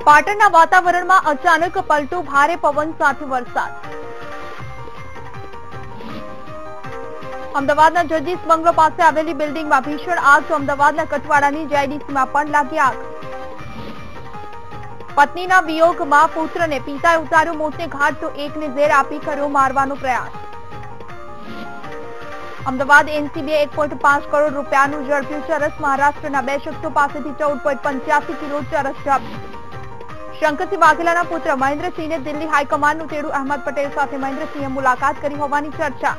પાટણના વાતાવરણમાં અચાનક પલટો, ભારે પવન સાથે વરસાદ। અમદાવાદના જજીસ બંગલો પાસે આવેલી બિલ્ડિંગમાં ભીષણ આગ તો અમદાવાદના કટવાડાની જીઆઈડીસીમાં પણ લાગી આગ। પત્નીના વિયોગમાં પુત્રને પિતાએ ઉતાર્યો મોતને ઘાટ તો એકને ઝેર આપી કર્યો મારવાનો પ્રયાસ। અમદાવાદ એનસીબીએ 1.5 કરોડ રૂપિયાનું ઝડપ્યું ચરસ। મહારાષ્ટ્રના 2 શખ્સો પાસેથી 14.85 કિલો ચરસ જપ્ત। શંકરસિંહ વાઘેલાના પુત્ર મહેન્દ્રસિંહને દિલ્હી હાઈકમાન્ડનું તેડું। અહેમદ પટેલ સાથે મહેન્દ્રસિંહે મુલાકાત કરી હોવાની ચર્ચા।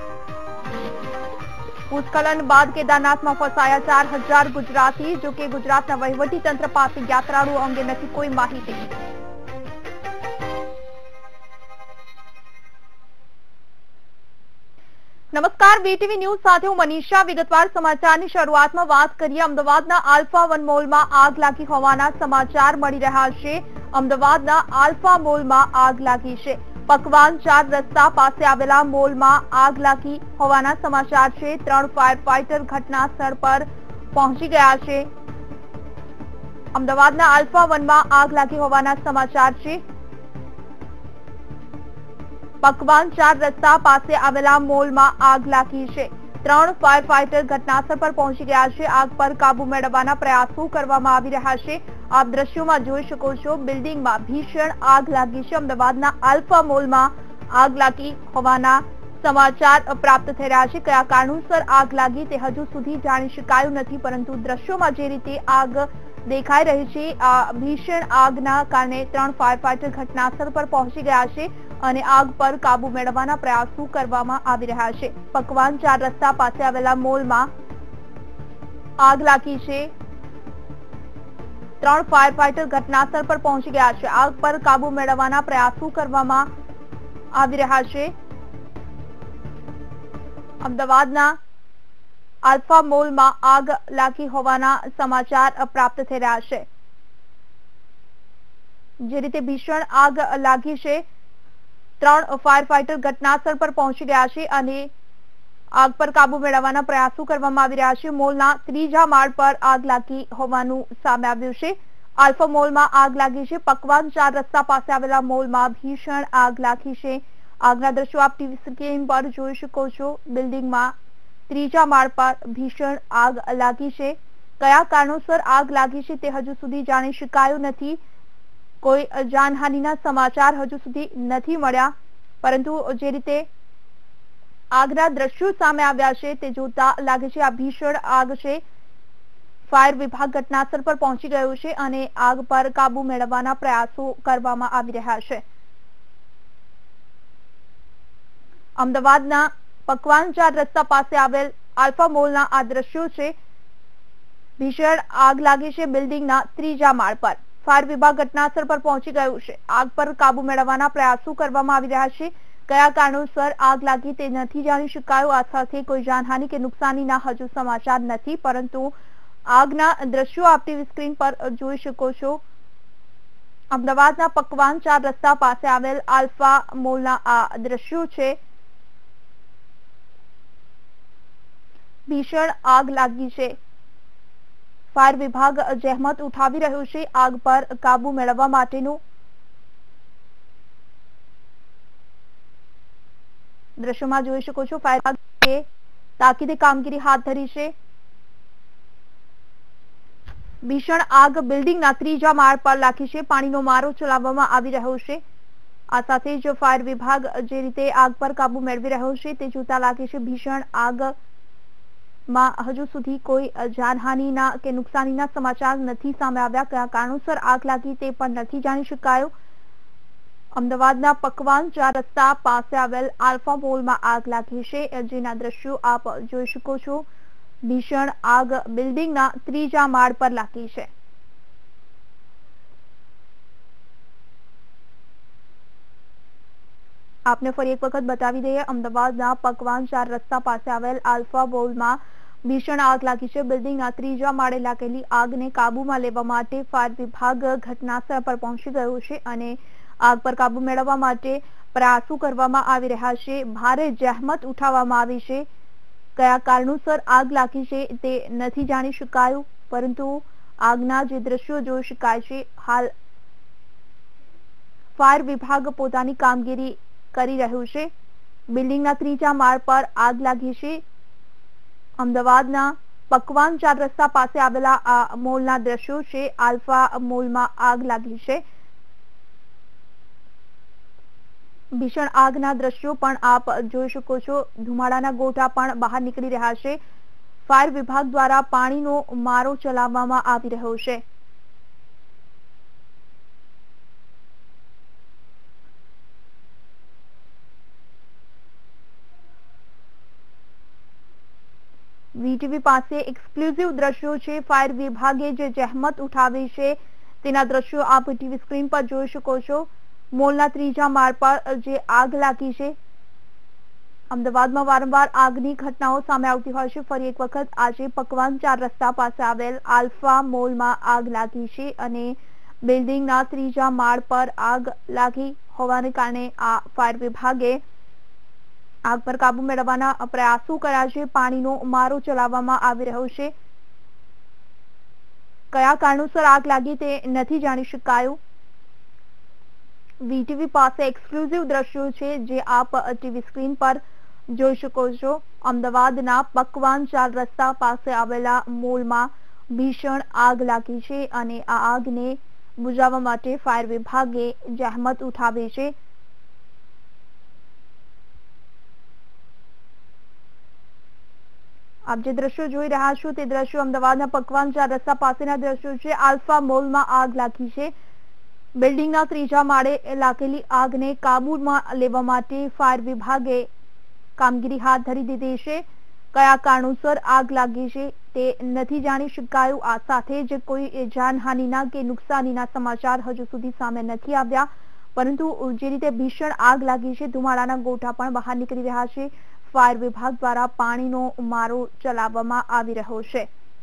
ભૂસ્ખલન બાદ કેદારનાથમાં ફસાયા 4000 ગુજરાતી। જો કે ગુજરાતના વહીવટી તંત્ર પાસે યાત્રાળુઓ અંગે નથી કોઈ માહિતી। નમસ્કાર, વીટીવી ન્યૂઝ સાથે હું મનીષા। વિગતવાર સમાચારની શરૂઆતમાં વાત કરીએ। અમદાવાદના આલ્ફા વન મોલમાં આગ લાગી હોવાના સમાચાર મળી રહ્યા છે। અમદાવાદના આલ્ફા મોલમાં આગ લાગી છે। પકવાન 4 રસ્તા પાસે આવેલા મોલમાં આગ લાગી હોવાના સમાચાર છે। 3 ફાયર ફાઈટર ઘટના સ્થળ પર પહોંચી ગયા છે। અમદાવાદના આલ્ફા વનમાં આગ લાગી હોવાના સમાચાર છે। પકવાન 4 રસ્તા પાસે આવેલા મોલમાં આગ લાગી છે। 3 ફાયર ફાઈટર ઘટનાસ્થળ પર પહોંચી ગયા છે। આગ પર કાબુ મેળવવાના પ્રયાસો કરવામાં આવી રહ્યા છે। આપ દ્રશ્યોમાં જોઈ શકો છો, બિલ્ડિંગમાં ભીષણ આગ લાગી છે। અમદાવાદના આલ્ફા મોલમાં આગ લાગી હોવાના સમાચાર પ્રાપ્ત થઈ રહ્યા છે। કયા કારણોસર આગ લાગી તે હજુ સુધી જાણી શકાયું નથી, પરંતુ દ્રશ્યોમાં જે રીતે આગ દેખાઈ રહી છે, આ ભીષણ આગના કારણે 3 ફાયર ફાઈટર ઘટનાસ્થળ પર પહોંચી ગયા છે અને આગ પર કાબુ મેળવવાના પ્રયાસો કરવામાં આવી રહ્યા છે। પકવાન 4 રસ્તા પાસે આવેલા મોલમાં આગ લાગી છે। 3 ફાયર ફાઈટર ઘટનાસ્થળ પર પહોંચી ગયા છે। આગ પર કાબુ મેળવવાના પ્રયાસો કરવામાં આવી રહ્યા છે। અમદાવાદના આલ્ફા મોલમાં આગ લાગી હોવાના સમાચાર પ્રાપ્ત થઈ રહ્યા છે। જે રીતે ભીષણ આગ લાગી છે, 3 ફાયર ફાઈટર ઘટનાસ્થળ પર પહોંચી ગયા છે અને આગ પર કાબુ મેળવવાના પ્રયાસો કરવામાં આવી રહ્યા છે। મોલના 3જા માળ પર આગ લાગી હોવાનું સામે આવ્યું છે। આલ્ફા મોલમાં આગ લાગી છે। પકવાન 4 રસ્તા પાસે આવેલા મોલમાં ભીષણ આગ લાગી છે। આગના દ્રશ્યો આપ ટીવી સ્ક્રીન પર જોઈ શકો છો। બિલ્ડિંગમાં 3જા માળ પર ભીષણ આગ લાગી છે। કયા કારણોસર આગ લાગી છે તે હજુ સુધી જાણી શકાયું નથી। કોઈ જાનહાનિના સમાચાર હજુ સુધી નથી મળ્યા, પરંતુ જે રીતે આગના દ્રશ્યો સામે આવ્યા છે તે જોતા લાગે છે આ ભીષણ આગ છે। ફાયર વિભાગ ઘટનાસ્થળ પર પહોંચી ગયું છે અને આગ પર કાબુ મેળવવાના પ્રયાસો કરવામાં આવી રહ્યા છે। અમદાવાદના પકવાન 4 રસ્તા પાસે આવેલ આલ્ફા મોલના આ દ્રશ્યો છે। ભીષણ આગ લાગી છે બિલ્ડિંગના 3જા માળ પર। ફાયર વિભાગ ઘટનાસ્થળ પર પહોંચી ગયું છે। આગ પર કાબુ મેળવવાના પ્રયાસો કરવામાં આવી રહ્યા છે। કયા કારણોસર આગ લાગી તે નથી જાણી શકાયું। આ સાથે કોઈ જાનહાનિ કે નુકસાનીના હજુ સમાચાર નથી, પરંતુ આગના દ્રશ્યો આપ ટીવી સ્ક્રીન પર જોઈ શકો છો। અમદાવાદના પકવાન 4 રસ્તા પાસે આવેલ આલ્ફા મોલના આ દ્રશ્યો છે। ભીષણ આગ લાગી છે। ફાયર વિભાગ જહેમત ઉઠાવી રહ્યું છે આગ પર કાબુ મેળવવા માટેનું। દ્રશ્યોમાં જોઈ શકો છો, ફાયર વિભાગે તાકીદે કામગીરી હાથ ધરી છે। ભીષણ આગ બિલ્ડિંગના 3જા માળ પર લાગી છે। પાણીનો મારો ચલાવવામાં આવી રહ્યો છે। આ સાથે જ ફાયર વિભાગ જે રીતે આગ પર કાબુ મેળવી રહ્યો છે તે જોતા લાગે છે ભીષણ આગમાં હજુ સુધી કોઈ જાનહાનિના કે નુકસાનીના સમાચાર નથી સામે આવ્યા। કયા કારણોસર આગ લાગી તે પણ નથી જાણી શકાયું। અમદાવાદના પકવાન 4 રસ્તા પાસે આવેલ આલ્ફા મોલમાં આગ લાગી છે, જેના દ્રશ્યો આપ જોઈ શકો છો। ભીષણ આગ બિલ્ડિંગના 3જા માળ પર લાગી છે। આપને ફરી એક વખત બતાવી દઈએ, અમદાવાદના પકવાન 4 રસ્તા પાસે આવેલ આલ્ફા મોલમાં ભીષણ આગ લાગી છે। બિલ્ડિંગના 3જા માળે લાગેલી આગને કાબુમાં લેવા માટે ફાયર વિભાગ ઘટનાસ્થળ પર પહોંચી ગયું છે અને આગ પર કાબુ મેળવવા માટે પ્રયાસો કરવામાં આવી રહ્યા છે। ભારે જહેમત ઉઠાવવામાં આવી છે। કયા કારણોસર આગ લાગી છે તે નથી જાણી શકાયું, પરંતુ આગના જે દ્રશ્યો જોઈ શકાય છે, હાલ ફાયર વિભાગ પોતાની કામગીરી કરી રહ્યું છે। બિલ્ડિંગના ત્રીજા માળ પર આગ લાગી છે। અમદાવાદના પકવાન 4 રસ્તા પાસે આવેલા આ મોલના દ્રશ્યો છે। આલ્ફા મોલમાં આગ લાગી છે। ભીષણ આગના દ્રશ્યો પણ આપ જોઈ શકો છો। ધુમાડાના ગોટા પણ બહાર નીકળી રહ્યા છે। ફાયર વિભાગ દ્વારા પાણીનો મારો ચલાવવામાં આવી રહ્યો છે। વીટીવી પાસે એક્સક્લુઝિવ દ્રશ્યો છે। ફાયર વિભાગે જે જહેમત ઉઠાવી છે તેના દ્રશ્યો આપ ટીવી સ્ક્રીન પર જોઈ શકો છો। મોલના ત્રીજા માળ પર જે આગ લાગી છે। અમદાવાદમાં વારંવાર આગની ઘટનાઓ સામે આવતી હોય છે। ફરી એક વખત આજે પકવાન 4 રસ્તા પાસે આવેલ આલ્ફા મોલમાં આગ લાગી છે અને બિલ્ડિંગના ત્રીજા માળ પર આગ લાગી હોવાને કારણે આ ફાયર વિભાગે આગ પર કાબુ મેળવવાના પ્રયાસો કર્યા છે। પાણીનો મારો ચલાવવામાં આવી રહ્યો છે। કયા કારણોસર આગ લાગી તે નથી જાણી શકાયું। વીટીવી પાસે એક્સક્લુઝિવ દ્રશ્યો છે જે આપ ટીવી સ્ક્રીન પર જોઈ શકો છો। અમદાવાદના પકવાન 4 રસ્તા પાસે આવેલા મોલમાં ભીષણ આગ લાગી છે અને આ આગને બુઝાવવા માટે ફાયર વિભાગે જહેમત ઉઠાવી છે। આપ જે દ્રશ્યો જોઈ રહ્યા છો તે દ્રશ્યો અમદાવાદના પકવાન 4 રસ્તા પાસેના દ્રશ્યો છે। આલ્ફા મોલમાં આગ લાગી છે। બિલ્ડિંગના ત્રીજા માળે લાગેલી આગને કાબૂમાં લેવા માટે ફાયર વિભાગે કામગીરી હાથ ધરી દીધી છે। કયા કારણોસર આગ લાગી છે તે નથી જાણી શકાયું। આ સાથે જ કોઈ જાનહાનિના કે નુકસાનીના સમાચાર હજુ સુધી સામે નથી આવ્યા, પરંતુ જે રીતે ભીષણ આગ લાગી છે ધુમાડાના ગોટા પણ બહાર નીકળી રહ્યા છે। ફાયર વિભાગ દ્વારા પાણીનો મારો ચલાવવામાં આવી રહ્યો છે।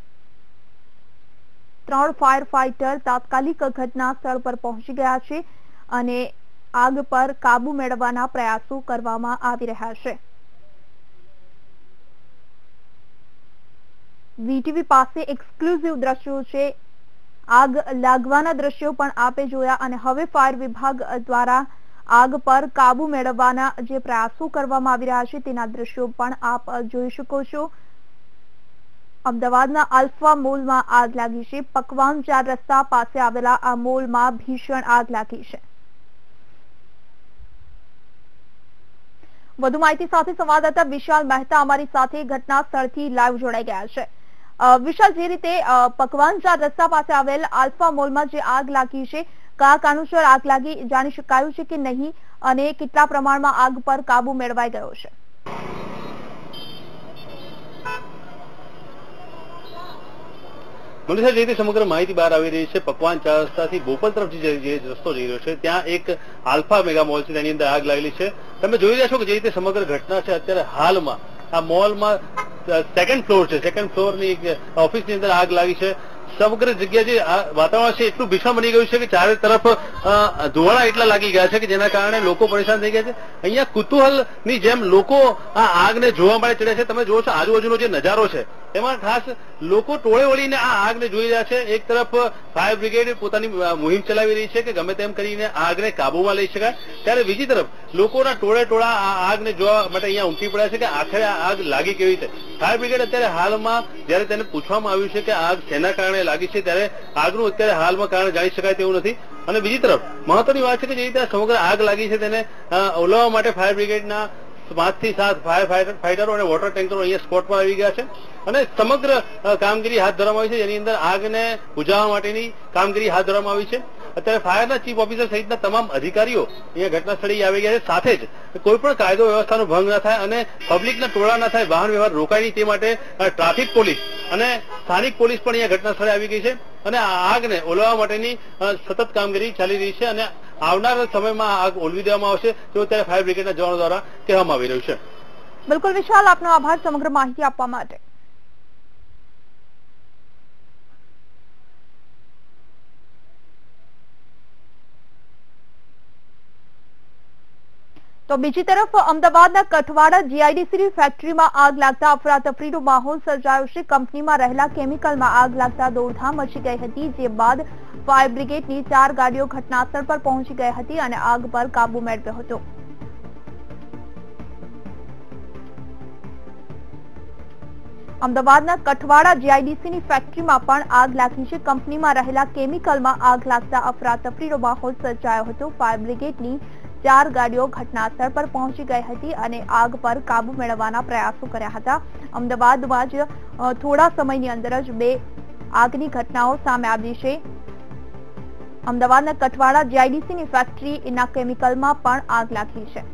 3 ફાયર ફાઈટર તાત્કાલિક ઘટના સ્થળ પર પહોંચી ગયા છે અને આગ પર કાબુ મેળવવાના પ્રયાસો કરવામાં આવી રહ્યા છે। વીટીવી પાસે એક્સક્લુઝિવ દ્રશ્યો છે। આગ લાગવાના દ્રશ્યો પણ આપે જોયા અને હવે ફાયર વિભાગ દ્વારા આગ પર કાબુ મેળવવાના જે પ્રયાસો કરવામાં આવી રહ્યા છે તેના દ્રશ્યો પણ આપ જોઈ શકો છો। અમદાવાદના આલ્ફા મોલમાં આગ લાગી છે। પકવાન 4 રસ્તા પાસે આવેલા આ મોલમાં ભીષણ આગ લાગી છે। વધુ માહિતી સાથે સંવાદદાતા વિશાલ મહેતા અમારી સાથે ઘટના સ્થળથી લાઈવ જોડાઈ ગયા છે। વિશાલ, જે રીતે પકવાન 4 રસ્તા પાસે આવેલ આલ્ફા મોલમાં જે આગ લાગી છે, કયા કારણોસર આગ લાગી જાણી શકાયું છે કે નહીં અને કેટલા પ્રમાણમાં આગ પર કાબુ મેળવાઈ ગયો છે? મનીષા, જે રીતે સમગ્ર માહિતી બહાર આવી રહી છે, પકવાન 4 રસ્તાથી બોપલ તરફ જે રસ્તો જઈ રહ્યો છે ત્યાં એક આલ્ફા મેગા મોલ છે, તેની અંદર આગ લાગેલી છે। તમે જોઈ રહ્યા છો કે જે રીતે સમગ્ર ઘટના છે અત્યારે હાલમાં આ મોલમાં સેકન્ડ ફ્લોર છે, સેકન્ડ ફ્લોરની એક ઓફિસની અંદર આગ લાગી છે। સમગ્ર જગ્યા જે વાતાવરણ છે એટલું ભીષણ બની ગયું છે કે ચારે તરફ ધુવાડા એટલા લાગી ગયા છે કે જેના કારણે લોકો પરેશાન થઈ ગયા છે। અહીંયા કુતૂહલની જેમ લોકો આ આગને જોવા માટે ચડ્યા છે। તમે જુઓ છો આજુબાજુનો જે નજારો છે એમાં ખાસ લોકો ટોળે વળીને આ આગને જોઈ રહ્યા છે। એક તરફ ફાયર બ્રિગેડ પોતાની મુહિમ ચલાવી રહી છે કે ગમે તેમ કરીને આગને કાબુમાં લઈ શકાય, ત્યારે બીજી તરફ લોકોના ટોળે ટોળા આ આગને જોવા માટે અહીંયા ઉમટી પડ્યા છે કે આખરે આ આગ લાગી કેવી રીતે। ફાયર બ્રિગેડ અત્યારે હાલમાં જયારે તેને પૂછવામાં આવ્યું છે કે આગ શેના કારણે લાગી છે ત્યારે આગનું અત્યારે હાલમાં કારણ જાણી શકાય તેવું નથી। અને બીજી તરફ મહત્વની વાત છે કે જે રીતે સમગ્ર આગ લાગી છે તેને ઓલવવા માટે ફાયર બ્રિગેડના 5 થી 7 ફાયર ફાઈટરો અને વોટર ટેન્કરો અહીંયા સ્પોટ પર આવી ગયા છે અને સમગ્ર કામગીરી હાથ ધરવામાં આવી છે, જેની અંદર આગને બુઝાવવા માટેની કામગીરી હાથ ધરવામાં આવી છે। અત્યારે ફાયરના ચીફ ઓફિસર સહિતના તમામ અધિકારીઓ અહીંયા ઘટના સ્થળે આવી ગયા છે। સાથે જ કોઈ પણ કાયદો વ્યવસ્થાનો ભંગ ન થાય અને પબ્લિકના ટોળા ન થાય, વાહન વ્યવહાર રોકાય નહીં તે માટે ટ્રાફિક પોલીસ અને સ્થાનિક પોલીસ પણ અહીંયા ઘટના સ્થળે આવી ગઈ છે અને આ આગને ઓલવવા માટેની સતત કામગીરી ચાલી રહી છે અને આવનારા સમયમાં આગ ઓલવી દેવામાં આવશે તેવું અત્યારે ફાયર બ્રિગેડના જવાનો દ્વારા કહેવામાં આવી રહ્યું છે। બિલકુલ વિશાલ, આપનો આભાર સમગ્ર માહિતી આપવા માટે। તો બીજી તરફ અમદાવાદના કઠવાડા જીઆઈડીસીની ફેક્ટરીમાં આગ લાગતા અફરાતફરીનો માહોલ સર્જાયો છે। કંપનીમાં રહેલા કેમિકલમાં આગ લાગતા દોડધામ મચી ગઈ હતી, જે બાદ ફાયર બ્રિગેડની 4 ગાડીઓ ઘટનાસ્થળ પર પહોંચી ગઈ હતી અને આગ પર કાબુ મેળવ્યો હતો. અમદાવાદના કઠવાડા જીઆઈડીસીની ફેક્ટરીમાં પણ આગ લાગી છે. કંપનીમાં રહેલા કેમિકલમાં આગ લાગતા અફરાતફરીનો માહોલ સર્જાયો હતો. ફાયર બ્રિગેડની 4 ગાડીઓ ઘટનાસ્થળ પર પહોંચી ગઈ હતી અને આગ પર કાબુ મેળવવાના પ્રયાસો કર્યા હતા. અમદાવાદમાં જ થોડા સમયની અંદર જ 2 આગની ઘટનાઓ સામે આવી છે. અમદાવાદના કઠવાડા જીઆઈડીસીની ફેક્ટરીના કેમિકલમાં પણ આગ લાગી છે.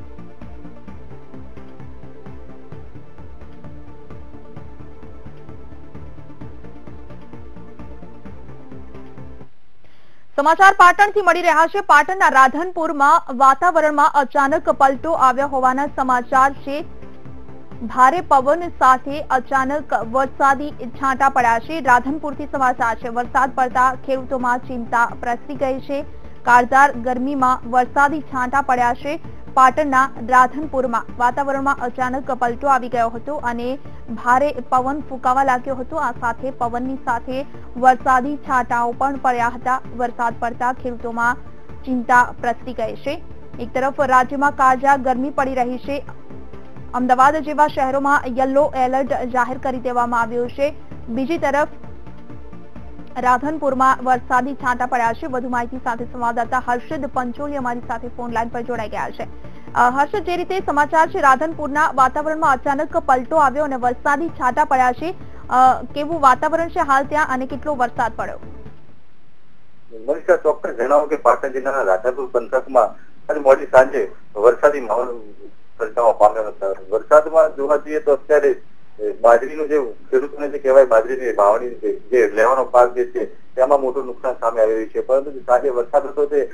સમાચાર પાટણથી મળી રહ્યા છે. પાટણના રાધનપુરમાં વાતાવરણમાં અચાનક પલટો આવ્યો હોવાના સમાચાર છે. ભારે પવન સાથે અચાનક વરસાદી છાંટા પડ્યા છે. રાધનપુરથી સમાચાર છે. વરસાદ પડતા ખેડૂતોમાં ચિંતા પ્રસરી ગઈ છે. કાળઝાળ ગરમીમાં વરસાદી છાંટા પડ્યા છે. પાટણના રાધનપુરમાં વાતાવરણમાં અચાનક પલટો આવી ગયો હતો અને ભારે પવન ફૂંકાવા લાગ્યો હતો. આ સાથે પવનની સાથે વરસાદી છાંટાઓ પણ પડ્યા હતા. વરસાદ પડતા ખેડૂતોમાં ચિંતા પ્રસરી ગઈ છે. એક તરફ રાજ્યમાં કાળઝાળ ગરમી પડી રહી છે. અમદાવાદ જેવા શહેરોમાં યલો એલર્ટ જાહેર કરી દેવામાં આવ્યું છે. બીજી તરફ રાધનપુરમાં વરસાદી છાંટા પડ્યા છે. વધુ માહિતી સાથે સંવાદદાતા હર્ષદ પંચોલી અમારી સાથે ફોન લાઈન પર જોડાઈ ગયા છે. હર્ષદ, જે રીતે સમાચાર છે, રાધનપુરના વાતાવરણમાં અચાનક પલટો આવ્યો અને વરસાદી છાંટા પડ્યા છે. કેવું વાતાવરણ છે હાલ ત્યાં અને કેટલો વરસાદ પડ્યો? મનીષા, ચોક્કસ જણાવો કે પાટણ જિલ્લાના રાધનપુર પંથકમાં આજે મોડી સાંજે વરસાદી માહોલ સર્જાવા પામ્યો હતો. વરસાદમાં જોવા જઈએ તો અત્યારે બાજરીનું જે ખેડૂતોને જે કહેવાય બાજરીની વાવણી જે લેવાનો પાક જે છે તેમાં મોટું નુકસાન સામે આવી રહ્યું છે. પરંતુ સાંજે વરસાદ હતો તે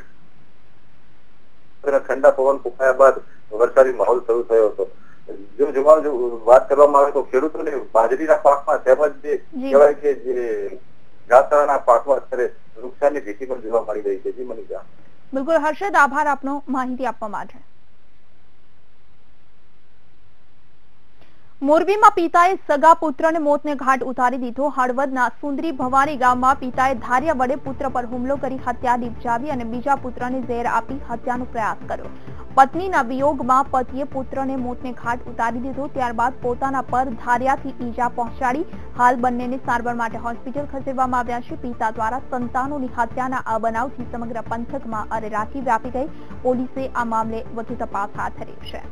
ઠંડા પવન ફૂંકાયા બાદ વરસાદી માહોલ શરૂ થયો હતો. જો વાત કરવામાં આવે તો ખેડૂતોને બાજરીના પાકમાં તેમજ જે કહેવાય કે જે ઘાસચારાના પાકમાં અત્યારે નુકસાનની ભીતિ પણ જોવા મળી રહી છે. જી મનીષા. બિલકુલ હર્ષદ, આભાર આપનો માહિતી આપવા માટે. મોરબીમાં પિતાએ સગા પુત્રને મોતને ઘાટ ઉતારી દીધો. હળવદના સુંદરી ભવાની ગામમાં પિતાએ ધારિયા વડે પુત્ર પર હુમલો કરી હત્યા નિપજાવી અને બીજા પુત્રને ઝેર આપી હત્યાનો પ્રયાસ કર્યો. પત્નીના વિયોગમાં પતિએ પુત્રને મોતને ઘાટ ઉતારી દીધો. ત્યારબાદ પોતાના પર ધારિયાથી ઈજા પહોંચાડી હાલ બંનેને સારવાર માટે હોસ્પિટલ ખસેડવામાં આવ્યા છે. પિતા દ્વારા સંતાનોની હત્યાના આ બનાવથી સમગ્ર પંથકમાં અરેરાટી વ્યાપી ગઈ. પોલીસે આ મામલે વધુ તપાસ હાથ ધરી છે.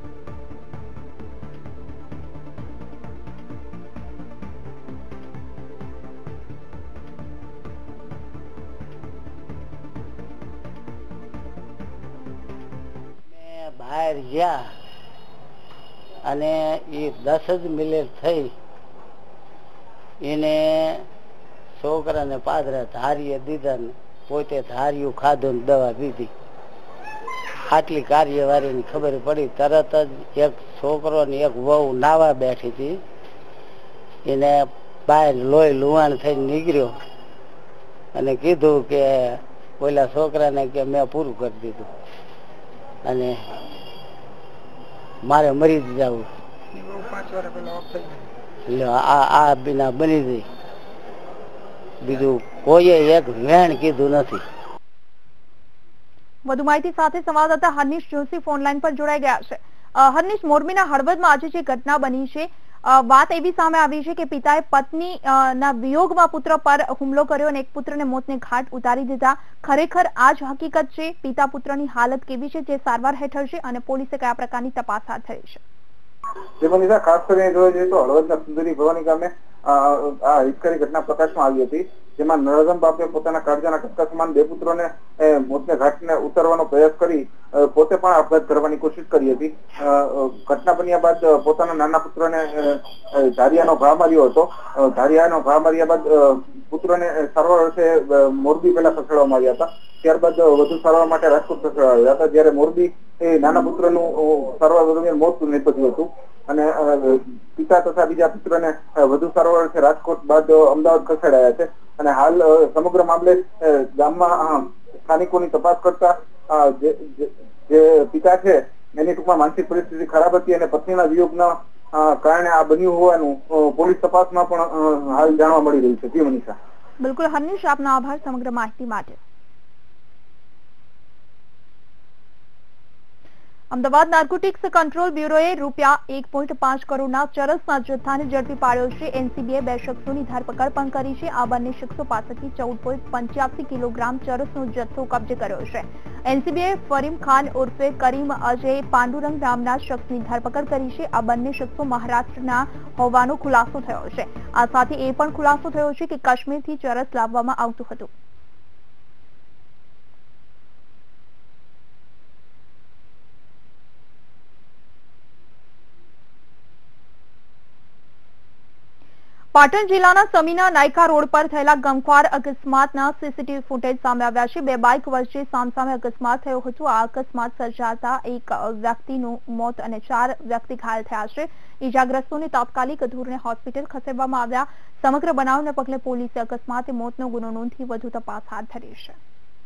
બહાર ગયા અને એ 10 જ મિનિટ થઈ એને છોકરાને પાદરા ધારીએ દીધા ને પોતે ધાર્યું ખાધું ને દવા પીધી. આટલી કાર્યવાહીની ખબર પડી. તરત જ એક છોકરો ને એક વહુ નાવા બેઠી હતી, એને બહાર લોહી લુહાણ થઈને નીકળ્યો અને કીધું કે ઓલા છોકરાને કે મેં પૂરું કરી દીધું અને મારે મરી જ જવું. આ બિના બની ગઈ. બીજું કોઈએ એક વેણ કીધું નથી. વધુ માહિતી સાથે સંવાદદાતા હર્નિશ જોશી ફોન લાઈન પર જોડાઈ ગયા છે. હર્નિશ, મોરબીના હળવદમાં આજે જે ઘટના બની છે, વાત એવી સામે આવી છે કે પિતાએ પત્ની ના વિયોગમાં પુત્ર પર હુમલો કર્યો અને એક પુત્રને મોતને ઘાટ ઉતારી દીધા. ખરેખર આ જ હકીકત છે? પિતા પુત્રની હાલત કેવી છે, જે સારવાર હેઠળ છે અને પોલીસે કયા પ્રકારની તપાસ હાથ ધરી છે? ખાસ કરીને જોવા જઈએ તો હળવદના સુંદરી ભવાની ગામે આ હિતકારી ઘટના પ્રકાશમાં આવી હતી, જેમાં નરસમ બાપે પોતાના કાળજાના કટકા સમાન 2 પુત્રોને મોતને ઘાટને ઉતારવાનો પ્રયાસ કરી પોતે પણ આપઘાત કરવાની કોશિશ કરી હતી. ઘટના બન્યા બાદ પોતાના નાના પુત્રને ધારિયાનો ઘા માર્યો હતો. ધારિયાનો ઘા માર્યા બાદ પુત્રને સારવાર અર્થે મોરબી પહેલા ખસેડવામાં આવ્યા હતા. ત્યારબાદ વધુ સારવાર માટે રાજકોટ ખસેડવામાં હતા. જ્યારે મોરબી એ નાના પુત્રનું સારવાર દરમિયાન મોત નીપજ્યું હતું અને પિતા તથા બીજા પુત્રને વધુ સારવાર અર્થે રાજકોટ બાદ અમદાવાદ ખસેડાયા છે. અને હાલ સમગ્ર મામલે ગામમાં સ્થાનિકોની તપાસ કરતા જે પિતા છે એની ટૂંકમાં માનસિક પરિસ્થિતિ ખરાબ હતી અને પત્નીના વિયોગના કારણે આ બન્યું હોવાનું પોલીસ તપાસમાં પણ હાલ જાણવા મળી રહ્યું છે. જી મનીષા. બિલકુલ હર્નિશ, આપનો આભાર સમગ્ર માહિતી માટે. અમદાવાદ નાર્કોટિક્સ કંટ્રોલ બ્યુરોએ રૂપિયા 1.5 કરોડના ચરસના જથ્થાને ઝડપી પાડ્યો છે. એનસીબીએ 2 શખ્સોની ધરપકડ પણ કરી છે. આ બંને શખ્સો પાસેથી 14.85 કિલોગ્રામ ચરસનો જથ્થો કબજે કર્યો છે. એનસીબીએ ફરીમ ખાન ઉર્ફે કરીમ અજય પાંડુરંગ નામના શખ્સની ધરપકડ કરી છે. આ બંને શખ્સો મહારાષ્ટ્રના હોવાનો ખુલાસો થયો છે. આ સાથે એ પણ ખુલાસો થયો છે કે કાશ્મીરથી ચરસ લાવવામાં આવતું હતું. પાટણ જિલ્લાના સમીના નાયકા રોડ પર થયેલા ગમખ્વાર અકસ્માતના સીસીટીવી ફૂટેજ સામે આવ્યા છે. 2 બાઇક વચ્ચે સામસામે અકસ્માત થયો હતો. આ અકસ્માત સર્જાતા એક વ્યક્તિનું મોત અને 4 વ્યક્તિ ઘાયલ થયા છે. ઈજાગ્રસ્તોને તાત્કાલિક ધોરણે હોસ્પિટલ ખસેડવામાં આવ્યા. સમગ્ર બનાવને પગલે પોલીસે અકસ્માતે મોતનો ગુનો નોંધી વધુ તપાસ હાથ ધરી છે.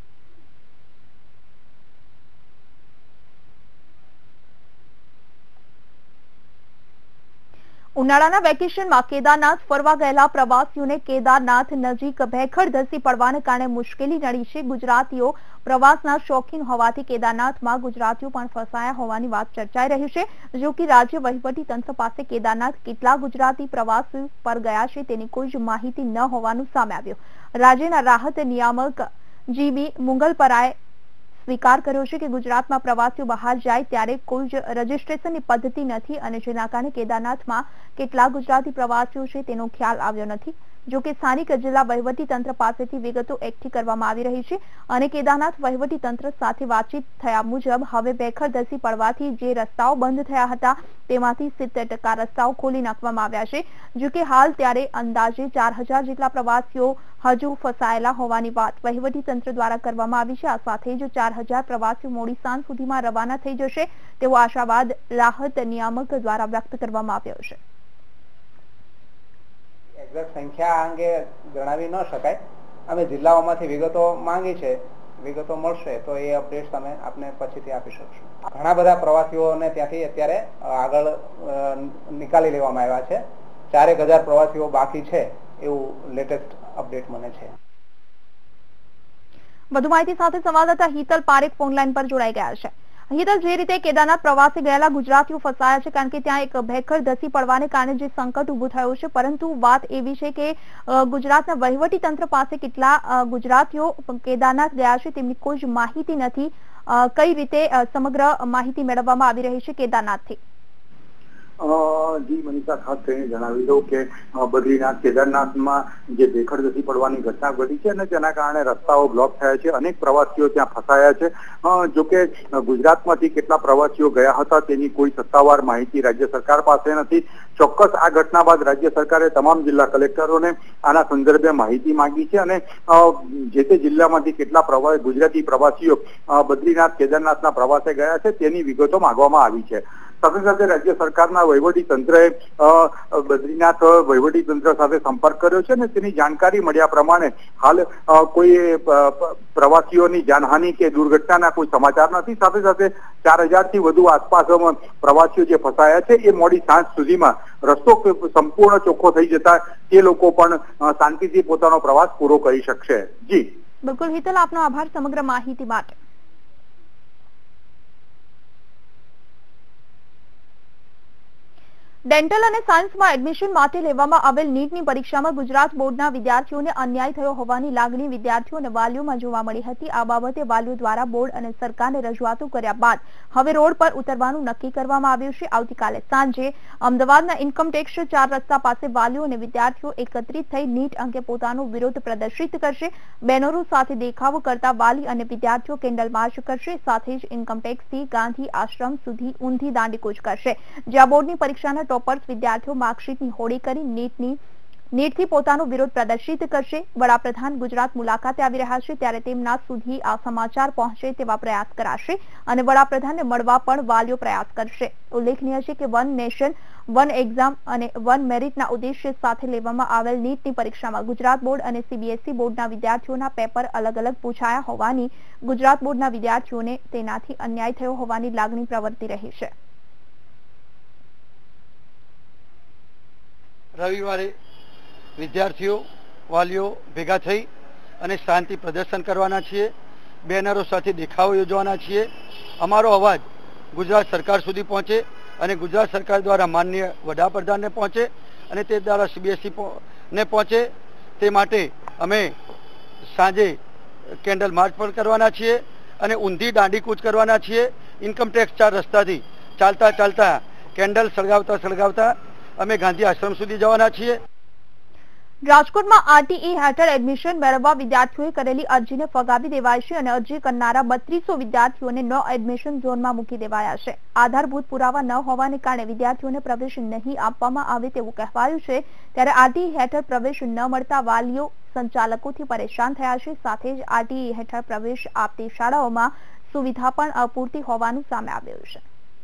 ઉનાળાના વેકેશનમાં કેદારનાથ ફરવા ગયેલા પ્રવાસીઓને કેદારનાથ નજીક ભેખડ ધસી પડવાને કારણે મુશ્કેલી નડી છે. ગુજરાતીઓ પ્રવાસના શોખીન હોવાથી કેદારનાથમાં ગુજરાતીઓ પણ ફસાયા હોવાની વાત ચર્ચાઈ રહી છે. જો કે રાજ્ય વહીવટી તંત્ર પાસે કેદારનાથ કેટલા ગુજરાતી પ્રવાસીઓ પર ગયા છે તેની કોઈ જ માહિતી ન હોવાનું સામે આવ્યું. રાજ્યના રાહત નિયામક જીબી મુંગલપરાએ સ્વીકાર કર્યો છે કે ગુજરાતમાં પ્રવાસીઓ બહાર જાય ત્યારે કોઈ જ રજીસ્ટ્રેશનની પદ્ધતિ નથી અને જેના કારણે કેદારનાથમાં કેટલા ગુજરાતી પ્રવાસીઓ છે તેનો ખ્યાલ આવ્યો નથી. જો કે સ્થાનિક જિલ્લા વહીવટી તંત્ર પાસેથી વિગતો એકઠી કરવામાં આવી રહી છે અને કેદારનાથ વહીવટી તંત્ર સાથે વાતચીત થયા મુજબ હવે ભેખડ ધસી પડવાથી જે રસ્તાઓ બંધ થયા હતા તેમાંથી 70% રસ્તાઓ ખોલી નાખવામાં આવ્યા છે. જો કે હાલ ત્યારે અંદાજે 4000 જેટલા પ્રવાસીઓ હજુ ફસાયેલા હોવાની વાત વહીવટી તંત્ર દ્વારા કરવામાં આવી છે. આ સાથે જ 4000 પ્રવાસીઓ મોડી સાંજ સુધીમાં રવાના થઈ જશે તેવો આશાવાદ રાહત નિયામક દ્વારા વ્યક્ત કરવામાં આવ્યો છે. એક્ઝેક્ટ સંખ્યા અંગે જણાવી ન શકાય. અમે જિલ્લાઓમાંથી વિગતો માંગી છે, વિગતો મળશે તો એ અપડેટ્સ અમે આપને પછીથી આપી શકશું. ઘણા બધા પ્રવાસીઓને ત્યાંથી અત્યારે આગળ નિકાલી લેવામાં આવ્યા છે. 4000 પ્રવાસીઓ બાકી છે એવું લેટેસ્ટ અપડેટ મને છે. વધુ માહિતી સાથે સંવાદદાતા હિતલ પારેખ ફોન લાઈન પર જોડાઈ ગયા છે. હિતલ, જે રીતે કેદારનાથ પ્રવાસે ગયેલા ગુજરાતીઓ ફસાયા છે કારણ કે ત્યાં એક ભેખડ ધસી પડવાને કારણે જે સંકટ ઉભું થયું છે, પરંતુ વાત એવી છે કે ગુજરાતના વહીવટી તંત્ર પાસે કેટલા ગુજરાતીઓ કેદારનાથ ગયા છે તેમની કોઈ જ માહિતી નથી. કઈ રીતે સમગ્ર માહિતી મેળવવામાં આવી રહી છે કેદારનાથથી? જી મનીષા, ખાસ કરીને જણાવી દઉં કે બદ્રીનાથ કેદારનાથમાં જે ભેખડ ધસી પડવાની ઘટના ઘટી છે અને તેના કારણે રસ્તાઓ બ્લોક થયા છે. અનેક પ્રવાસીઓ ત્યાં ફસાયા છે. જોકે ગુજરાતમાંથી કેટલા પ્રવાસીઓ ગયા હતા તેની કોઈ સત્તાવાર માહિતી રાજ્ય સરકાર પાસે નથી. ચોક્કસ આ ઘટના બાદ રાજ્ય સરકારે તમામ જિલ્લા કલેક્ટરોને આના સંદર્ભે માહિતી માંગી છે અને જે તે જિલ્લામાંથી કેટલા ગુજરાતી પ્રવાસીઓ બદ્રીનાથ કેદારનાથના પ્રવાસે ગયા છે તેની વિગતો માંગવામાં આવી છે. સાથે સાથે રાજ્ય સરકારના વહીવટી તંત્રએ બદ્રીનાથ વહીવટી તંત્ર સાથે સંપર્ક કર્યો છે અને તેની જાણકારી મળ્યા પ્રમાણે હાલ કોઈ પ્રવાસીઓની જાનહાનિ કે દુર્ઘટનાના કોઈ સમાચાર નથી. સાથે સાથે 4000 થી વધુ આસપાસ પ્રવાસીઓ જે ફસાયા છે એ મોડી સાંજ સુધીમાં રસ્તો સંપૂર્ણ ચોખ્ખો થઈ જતા તે લોકો પણ શાંતિથી પોતાનો પ્રવાસ પૂરો કરી શકશે. જી બિલકુલ હિતલ, આપનો આભાર સમગ્ર માહિતી માટે. ડેન્ટલ અને સાયન્સમાં એડમિશન માટે લેવામાં આવેલ નીટની પરીક્ષામાં ગુજરાત બોર્ડના વિદ્યાર્થીઓને અન્યાય થયો હોવાની લાગણી વિદ્યાર્થીઓ અને વાલીઓમાં જોવા મળી હતી. આ બાબતે વાલીઓ દ્વારા બોર્ડ અને સરકારને રજૂઆતો કર્યા બાદ હવે રોડ પર ઉતરવાનું નક્કી કરવામાં આવ્યું છે. આવતીકાલે સાંજે અમદાવાદના ઇન્કમટેક્સ 4 રસ્તા પાસે વાલીઓ અને વિદ્યાર્થીઓ એકત્રિત થઈ નીટ અંગે પોતાનો વિરોધ પ્રદર્શિત કરશે. બેનરો સાથે દેખાવો કરતા વાલી અને વિદ્યાર્થીઓ કેન્ડલ માર્ચ કરશે. સાથે જ ઇન્કમટેક્સથી ગાંધી આશ્રમ સુધી ઊંધી દાંડીકૂચ કરશે. જ્યાં બોર્ડની પરીક્ષાના ટોપર્સ વિદ્યાર્થીઓ માર્કશીટની હોળી કરી નીટથી પોતાનો વિરોધ પ્રદર્શિત કરશે. વડાપ્રધાન ગુજરાત મુલાકાતે આવી રહ્યા છે ત્યારે તેમના સુધી આ સમાચાર પહોંચે તેવા પ્રયાસ કરાશે અને વડાપ્રધાનને મળવા પણ વાલીઓ પ્રયાસ કરશે. ઉલ્લેખનીય છે કે વન નેશન વન એક્ઝામ અને વન મેરિટના ઉદ્દેશ્ય સાથે લેવામાં આવેલ નીટની પરીક્ષામાં ગુજરાત બોર્ડ અને સીબીએસઈ બોર્ડના વિદ્યાર્થીઓના પેપર અલગ અલગ પૂછાયા હોવાની ગુજરાત બોર્ડના વિદ્યાર્થીઓને તેનાથી અન્યાય થયો હોવાની લાગણી પ્રવર્તી રહી છે. રવિવારે વિદ્યાર્થીઓ વાલીઓ ભેગા થઈ અને શાંતિ પ્રદર્શન કરવાના છીએ, બેનરો સાથે દેખાવો યોજવાના છીએ। અમારો અવાજ ગુજરાત સરકાર સુધી પહોંચે અને ગુજરાત સરકાર દ્વારા માનનીય વડાપ્રધાનને પહોંચે અને તે દ્વારા CBSE ને પહોંચે તે માટે અમે સાંજે કેન્ડલ માર્ચ પણ કરવાના છીએ અને ઊંધી દાંડી કૂચ કરવાના છીએ। ઇન્કમ ટેક્સ 4 રસ્તાથી ચાલતા ચાલતા કેન્ડલ સળગાવતા અમે ગાંધી આશ્રમ સુધી જવાના છીએ। રાજકોટમાં RTE હેઠળ એડમિશન મેળવવા વિદ્યાર્થીઓએ કરેલી અરજીને ફગાવી દેવાઈ છે અને અરજી કરનારા 3200 વિદ્યાર્થીઓને ન એડમિશન ઝોનમાં મૂકી દેવાયા છે। આધારભૂત પુરાવા ન હોવાને કારણે વિદ્યાર્થીઓને પ્રવેશ નહીં આપવામાં આવે તેવું કહેવાયું છે। ત્યારે RTE હેઠળ પ્રવેશ ન મળતા વાલીઓ સંચાલકોથી પરેશાન થયા છે। સાથે જ RTE હેઠળ પ્રવેશ આપતી શાળાઓમાં સુવિધા પણ અપૂરતી હોવાનું સામે આવ્યું છે।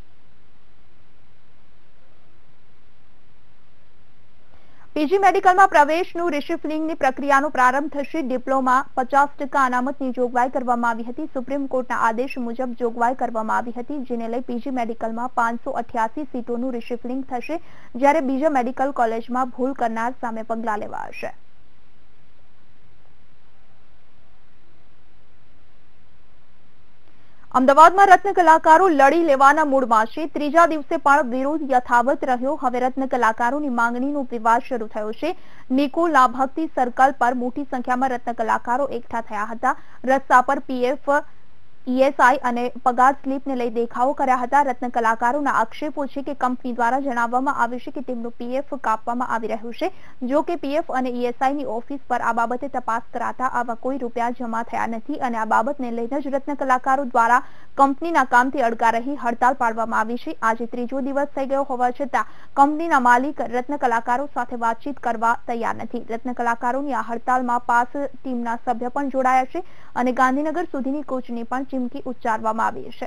પીજી મેડિકલમાં પ્રવેશનું રિશિફ્લિંગની પ્રક્રિયાનો પ્રારંભ થશે। ડિપ્લોમા 50% અનામતની જોગવાઈ કરવામાં આવી હતી। સુપ્રીમ કોર્ટના આદેશ મુજબ જોગવાઈ કરવામાં આવી હતી, જેને લઈ પીજી મેડિકલમાં 588 સીટોનું રિશિફ્લિંગ થશે, જ્યારે બીજા મેડિકલ કોલેજમાં ભૂલ કરનાર સામે પગલાં લેવાશે। અમદાવાદમાં રત્ન કલાકારો લડી લેવાના મૂડમાં છે। ત્રીજા દિવસે પણ વિરોધ યથાવત રહ્યો। હવે રત્ન કલાકારોની માંગણીનો વિવાદ શરૂ થયો છે। નિકોલા ભક્તિ સર્કલ પર મોટી સંખ્યામાં રત્ન કલાકારો એકઠા થયા હતા। રસ્તા પર PF, ESI અને પગાર સ્લીપને લઈ દેખાવો કર્યા હતા। રત્ન કલાકારોના આક્ષેપો છે કે કંપની દ્વારા જણાવવામાં આવે છે કે તેમનું PF કાપવામાં આવી રહ્યું છે। જો કે PF અને ESI ની ઓફિસ પર આ બાબતે તપાસ કરાતા આવા કોઈ રૂપિયા જમા થયા નથી અને આ બાબતને લઈને જ રત્ન કલાકારો દ્વારા કંપનીના કામથી અડગા રહી હડતાલ પાડવામાં આવી છે। આજે ત્રીજો દિવસ થઈ ગયો હોવા છતાં કંપનીના માલિક રત્ન કલાકારો સાથે વાતચીત કરવા તૈયાર નથી। રત્ન કલાકારોની આ હડતાલમાં પાસ ટીમના સભ્ય પણ જોડાયા છે અને ગાંધીનગર સુધીની કોચની પણ ચીમકી ઉચ્ચારવામાં આવી છે।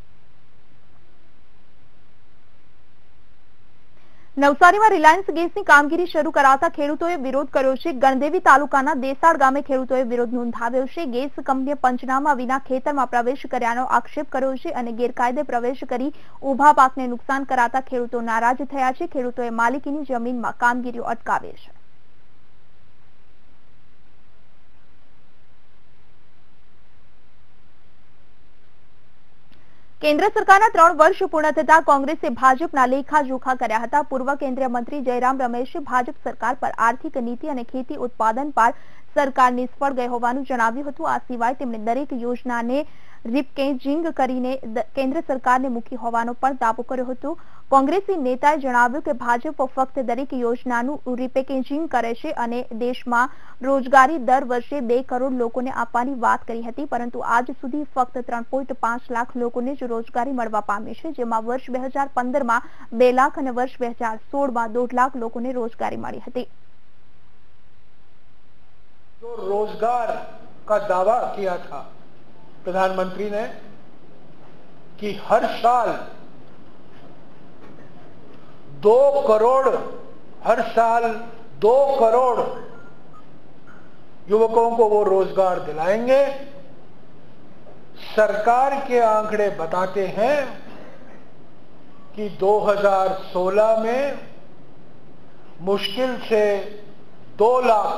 નવસારીમાં રિલાયન્સ ગેસની કામગીરી શરૂ કરાતા ખેડૂતોએ વિરોધ કર્યો છે। ગણદેવી તાલુકાના દેસાડ ગામે ખેડૂતોએ વિરોધ નોંધાવ્યો છે। ગેસ કંપનીએ પંચનામા વિના ખેતરમાં પ્રવેશ કર્યાનો આક્ષેપ કર્યો છે અને ગેરકાયદે પ્રવેશ કરી ઊભા પાકને નુકસાન કરાતા ખેડૂતો નારાજ થયા છે। ખેડૂતોએ માલિકીની જમીનમાં કામગીરીઓ અટકાવી છે। કેન્દ્ર સરકારના 3 વર્ષ પૂર્ણ થતા કોંગ્રેસે ભાજપના લેખાજોખા કર્યા હતા। પૂર્વ કેન્દ્રીય મંત્રી જયરામ રમેશે ભાજપ સરકાર પર આર્થિક નીતિ અને ખેતી ઉત્પાદન પર સરકાર નિષ્ફળ ગઈ હોવાનું જણાવ્યું હતું। આ સિવાય તેમણે દરેક યોજનાને રિપેકેજિંગ કરીને કેન્દ્ર સરકારને મૂકી હોવાનો પણ દાવો કર્યો હતો। કોંગ્રેસી નેતાએ જણાવ્યું કે ભાજપ ફક્ત દરેક યોજનાનું રિપેકેજિંગ કરે છે અને દેશમાં રોજગારી દર વર્ષે 2 કરોડ લોકોને આપવાની વાત કરી હતી, પરંતુ આજ સુધી ફક્ત 3.5 લાખ લોકોને જ રોજગારી મળવા પામી છે, જેમાં વર્ષ 2015માં 2 લાખ અને વર્ષ 2016માં 1.5 લાખ લોકોને રોજગારી મળી હતી। जो रोजगार का दावा किया था प्रधानमंत्री ने कि हर साल 2 करोड़ युवकों को वो रोजगार दिलाएंगे। सरकार के आंकड़े बताते हैं कि 2016 में मुश्किल से 2 लाख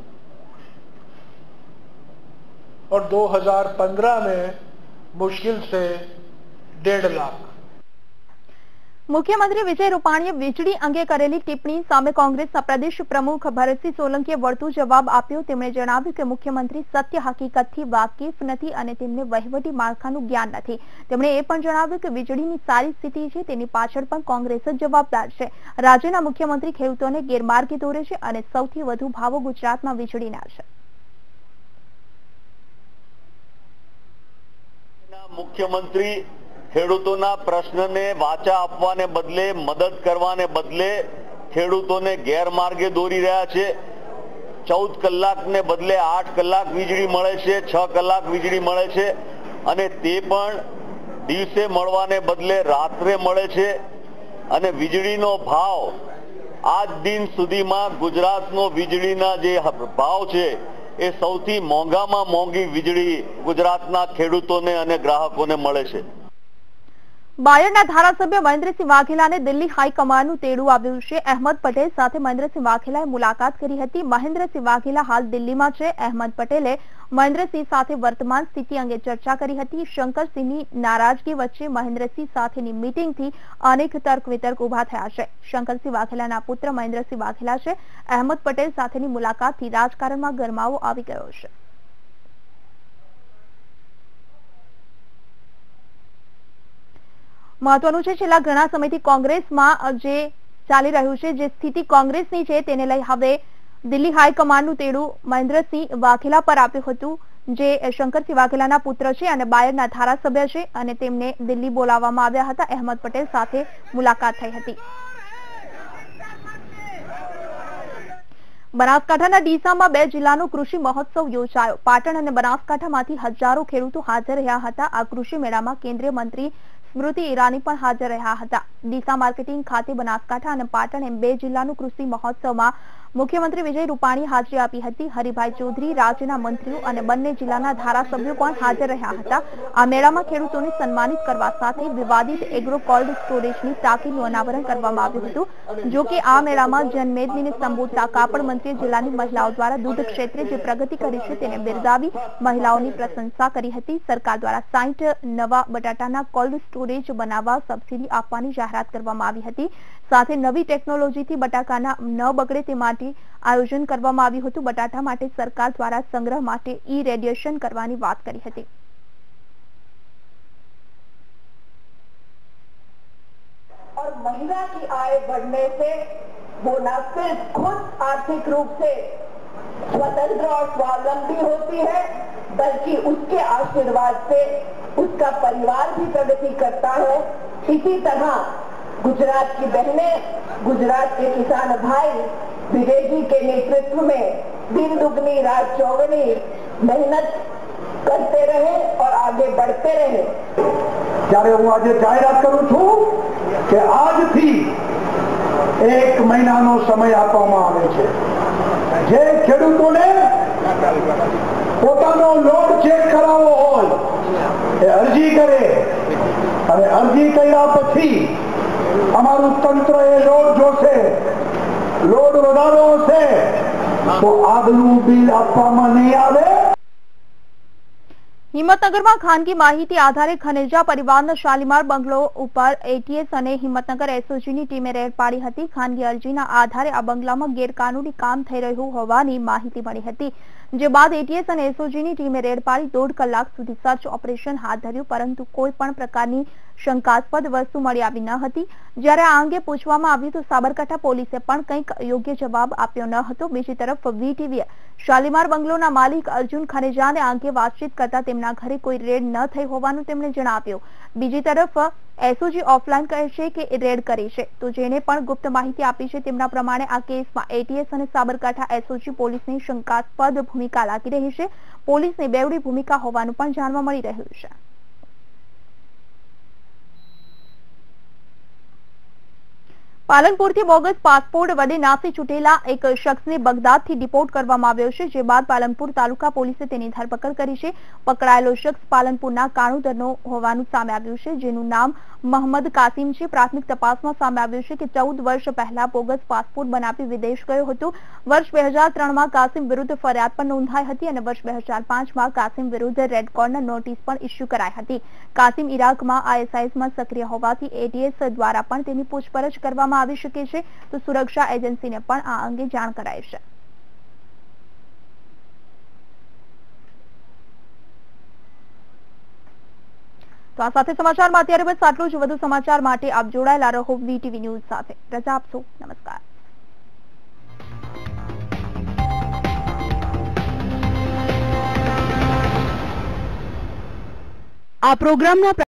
और 2015 में मुश्किल से 1.5 लाख। મુખ્યમંત્રી વિજય રૂપાણીએ વીજળી અંગે કરેલી ટિપ્પણી સામે કોંગ્રેસના પ્રદેશ પ્રમુખ ભરતસિંહ સોલંકીએ વળતો જવાબ આપ્યો। તેમણે જણાવ્યું કે મુખ્યમંત્રી સત્ય હકીકતથી વાકેફ નથી અને તેમને વહીવટી માળખાનું જ્ઞાન નથી। તેમણે એ પણ જણાવ્યું કે વીજળીની સારી સ્થિતિ છે તેની પાછળ પણ કોંગ્રેસ જ જવાબદાર છે। રાજ્યના મુખ્યમંત્રી ખેડૂતોને ગેરમાર્ગે દોરે છે અને સૌથી વધુ ભાવો ગુજરાતમાં વીજળીના છે। મુખ્યમંત્રી ખેડૂતોના પ્રશ્નને વાચા આપવાને બદલે મદદ કરવાને બદલે ખેડૂતોને ગેરમાર્ગે દોરી રહ્યા છે। 14 કલાકને બદલે 8 કલાક વીજળી મળે છે, 6 કલાક વીજળી મળે છે અને તે પણ દિવસે મળવાને બદલે રાત્રે મળે છે અને વીજળીનો ભાવ આજ દિન સુધીમાં ગુજરાતનો વીજળીના જે ભાવ છે એ સૌથી મોંઘામાં મોંઘી વીજળી ગુજરાતના ખેડૂતોને અને ગ્રાહકોને મળે છે। બાયડના ધારાસભ્ય મહેન્દ્રસિંહ વાઘેલાને દિલ્હી હાઈકમાન્ડનું તેડું આવ્યું છે। અહેમદ પટેલ સાથે મહેન્દ્રસિંહ વાઘેલાએ મુલાકાત કરી હતી। મહેન્દ્રસિંહ વાઘેલા હાલ દિલ્હીમાં છે। અહેમદ પટેલે મહેન્દ્રસિંહ સાથે વર્તમાન સ્થિતિ અંગે ચર્ચા કરી હતી। શંકરસિંહની નારાજગી વચ્ચે મહેન્દ્રસિંહ સાથેની મીટિંગથી અનેક તર્ક વિતર્ક ઉભા થયા છે। શંકરસિંહ વાઘેલાના પુત્ર મહેન્દ્રસિંહ વાઘેલા છે। અહેમદ પટેલ સાથેની મુલાકાતથી રાજકારણમાં ગરમાવો આવી ગયો છે। મહત્વનું છે, છેલ્લા ઘણા સમયથી કોંગ્રેસમાં જે ચાલી રહ્યું છે, જે સ્થિતિ કોંગ્રેસની છે તેને લઈ હવે દિલ્હી હાઈકમાન્ડનું તેડું મહેન્દ્રસિંહ વાઘેલા પર આપ્યું હતું, જે શંકરસિંહ વાઘેલાના પુત્ર છે અને બાયડના ધારાસભ્ય છે અને તેમને દિલ્હી બોલાવવામાં આવ્યા હતા। અહેમદ પટેલ સાથે મુલાકાત થઈ હતી। બનાસકાંઠાના ડીસામાં 2 જિલ્લાનો કૃષિ મહોત્સવ યોજાયો। પાટણ અને બનાસકાંઠામાંથી હજારો ખેડૂતો હાજર રહ્યા હતા। આ કૃષિ મેળામાં કેન્દ્રીય મંત્રી સ્મૃતિ ઈરાની પણ હાજર રહ્યા હતા। ડીસા માર્કેટિંગ ખાતે બનાસકાંઠા અને પાટણ એમ 2 જિલ્લાનું કૃષિ મહોત્સવમાં મુખ્યમંત્રી વિજય રૂપાણી હાજરી આપી હતી। હરિભાઈ ચૌધરી, રાજ્યના મંત્રીઓ અને બંને જિલ્લાના ધારાસભ્યો પણ હાજર રહ્યા હતા। આ મેળામાં ખેડૂતોને સન્માનિત કરવા સાથે વિવાદિત એગ્રો કોલ્ડ સ્ટોરેજની ટાંકીનું અનાવરણ કરવામાં આવ્યું હતું। જો કે આ મેળામાં જનમેદનીને સંબોધતા કાપડ મંત્રીએ જિલ્લાની મહિલાઓ દ્વારા દૂધ ક્ષેત્રે જે પ્રગતિ કરી છે તેને બિરદાવી મહિલાઓની પ્રશંસા કરી હતી। સરકાર દ્વારા 60 નવા બટાટાના કોલ્ડ સ્ટોરેજ બનાવવા સબસિડી આપવાની જાહેરાત કરવામાં આવી હતી। સાથે નવી ટેકનોલોજીથી બટાકાના ન બગડે તે માટે આયોજન કરવામાં આવ્યું હતું। બટાટા માટે સરકાર દ્વારા સંગ્રહ માટે ઈ-રેડિયેશન કરવાની વાત કરી હતી। और महिला की आय बढ़ने से वो न सिर्फ खुद आर्थिक रूप से स्वतंत्र और स्वावलंबी होती है, बल्कि उसके आशीर्वाद से उसका परिवार भी प्रगति करता है। इसी तरह गुजरात की बहनें, गुजरात के किसान भाई विजय जी के नेतृत्व में दिन दुगनी रात चौगनी मेहनत करते रहे और आगे बढ़ते रहे। જ્યારે હું આજે જાહેરાત કરું છું કે આજથી 1 મહિનાનો સમય આપવામાં આવે છે। જે ખેડૂતોને પોતાનો લોડ ચેક કરાવવો હોય એ અરજી કરે અને અરજી કર્યા પછી અમારું તંત્ર એ લોડ જોશે, લોડ વધારો હશે તો આગલું બિલ આપવામાં નહીં આવે। હિંમતનગરમાં ખાનગી માહિતી આધારે ખનેજા પરિવારના શાલીમાર બંગલો ઉપર એટીએસ અને હિંમતનગર એસઓજીની ટીમે રેડ પાડી હતી। ખાનગી અરજીના આધારે આ બંગલામાં ગેરકાનૂની કામ થઈ રહ્યું હોવાની માહિતી મળી હતી, જે બાદ એટીએસ અને એસઓજીની ટીમે રેડ પાડી 1.5 કલાક સુધી સર્ચ ઓપરેશન હાથ ધર્યું, પરંતુ કોઈ પણ પ્રકારની શંકાસ્પદ વસ્તુ મળી આવી ન હતી। જ્યારે આ અંગે પૂછવામાં આવ્યું તો સાબરકાંઠા પોલીસે પણ કંઈક યોગ્ય જવાબ આપ્યો ન હતો। બીજી તરફ વીટીવીએ શાલીમાર બંગલોના માલિક અર્જુન ખનેજાને આ અંગે વાતચીત કરતા તેમના ઘરે કોઈ રેડ ન થઈ હોવાનું તેમણે જણાવ્યું। બીજી તરફ એસઓજી ઓફલાઈન કહે છે કે રેડ કરી છે, તો જેને પણ ગુપ્ત માહિતી આપી છે તેમના પ્રમાણે આ કેસમાં એટીએસ અને સાબરકાંઠા એસઓજી પોલીસની શંકાસ્પદ ભૂમિકા લાગી રહી છે। પોલીસની બેવડી ભૂમિકા હોવાનું પણ જાણવા મળી રહ્યું છે। પાલનપુરથી બોગસ પાસપોર્ટ વડે નાસી છૂટેલા એક શખ્સને બગદાદથી ડિપોર્ટ કરવામાં આવ્યો છે, જે બાદ પાલનપુર તાલુકા પોલીસે તેની ધરપકડ કરી છે। પકડાયેલો શખ્સ પાલનપુરના કાણુદરનો હોવાનું સામે આવ્યું છે, જેનું નામ મોહમ્મદ કાસિમ છે। પ્રાથમિક તપાસમાં સામે આવ્યું છે કે 14 વર્ષ પહેલા બોગસ પાસપોર્ટ બનાવી વિદેશ ગયો હતો। વર્ષ 2003માં કાસિમ વિરુદ્ધ ફરિયાદ પણ નોંધાઈ હતી અને વર્ષ 2005માં કાસિમ વિરુદ્ધ રેડ કોર્નર નોટિસ પણ ઇસ્યુ કરાઈ હતી। કાસિમ ઇરાકમાં આઈએસઆઈએસમાં સક્રિય હોવાથી એટીએસ દ્વારા પણ તેની પૂછપરછ કરવામાં આવી શકે છે, તો સુરક્ષા એજન્સીને પણ આ અંગે જાણ કરાઈ છે। તો આ સાથે સમાચારમાં અત્યારે બસ આટલું જ। વધુ સમાચાર માટે આપ જોડાયેલા રહો વીટીવી ન્યૂઝ સાથે। રજા આપશો, નમસ્કાર। આ પ્રોગ્રામના